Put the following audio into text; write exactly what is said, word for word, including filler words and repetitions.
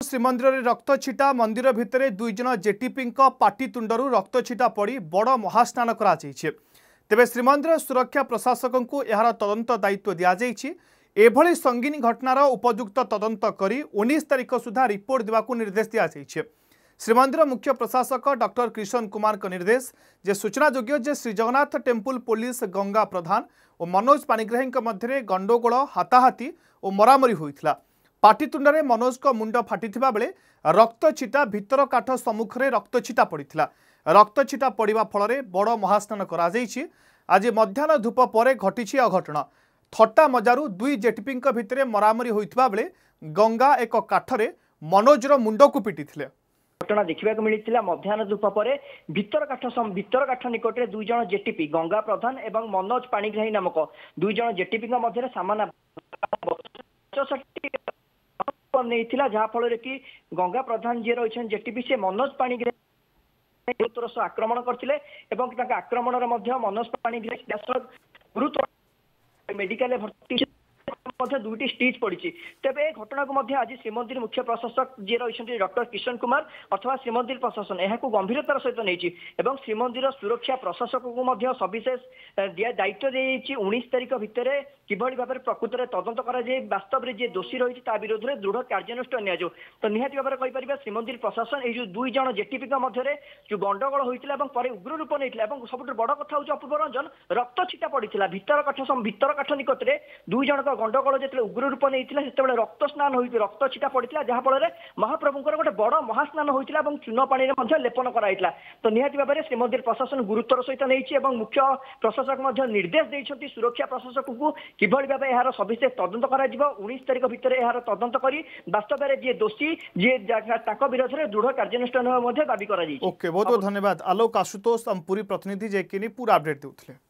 श्रीमंदिर में रक्त छिटा मंदिर भितर दुई जन जेटीपी पाटितुंडरू रक्त छिटा पड़ी बड़ महास्नान करा तेबे श्रीमंदिर सुरक्षा प्रशासक को यार तदंत दायित्व दि एभली संगीन घटनार उपयुक्त तदंत करी उन्नीस तारिख सुधा रिपोर्ट देवाक निर्देश दि श्रीमंदिर मुख्य प्रशासक डॉक्टर किशन कुमार का निर्देश जे सूचना योग्य जे श्री जगन्नाथ टेम्पल पुलिस गंगा प्रधान और मनोज पाणिग्राही मध्य गंडगोल हाथाहाथी और मरामरी होता पाटितुंडे मनोज को मुंड फाटी बेले रक्त छिटा भितर काठ सम्मुख में रक्त छिटा पड़ा रक्त छिटा पड़ा फल बड़ महास्नान करा आज मध्याह्न धूप पर घटी अघटन थट्टा मजारू दुई जेटीपी भितर मरामरी होता बेले गंगा एक काठरे मनोजर मुंड को पिटी घटना देखा मिलता मध्याह्न धूप पर भितर काठ भितर काठ निकट में दुई जन जेटीपी गंगा प्रधान एवं मनोज पाणिग्राही नामक दुई जन जेटीपी मध्य सामान जहाँ फल कि गंगा प्रधान जी रही जेटीपी से मनोज पाणिग्राही गुरुतर आक्रमण करते आक्रमण मनोज पाणिग्राही गुरुतर मेडिकल भर्ती दुईटी स्टिच पड़ी तेरे घटना को आज श्रीमंदिर मुख्य प्रशासक जी रही डॉक्टर किशन कुमार अथवा श्रीमंदिर प्रशासन यह गंभीरतार सहित नहीं श्रीमंदिर सुरक्षा प्रशासक को सविशेष दायित्व दी उन्नीस तारिख भितर किभली भाव प्रकृत में तदंत करस्तव में जी दोषी रही विरोध में दृढ़ कार्यानुष्ठान नि तो निहाती भाव कहीपर श्रीमंदिर प्रशासन ये दुई जन जेटीपी मध्य जो गंडगोल होता उग्र रूप नहीं सब बड़ कथा हूँ अपूर्व रंजन रक्त छिटा पड़ा भितर काठ भितर काठ निकट में दुई जन गंडगोल जो उग्र रूप नहीं से रक्त स्नान हो रक्त छिटा पड़ा जहाँफल महाप्रभुंर गोटे बड़ महास्नान होता है चून पानी में लेपन कराइला तो निहाती भाव में श्रीमंदिर प्रशासन गुरुत्वर सहित नहीं मुख्य प्रशासक निर्देश देते सुरक्षा प्रशासक को किभली भाव यार सविशेष तदंत कर उन्नीस तारिख भितर यार तदंत कर वास्तव में जी दोषी जी विरोध में दृढ़ कार्यानुष्ठान दाबी कर बहुत बहुत धन्यवाद आलोक आशुतोष पूरी प्रतिनिधि जेकि पूरा अपडेट देते।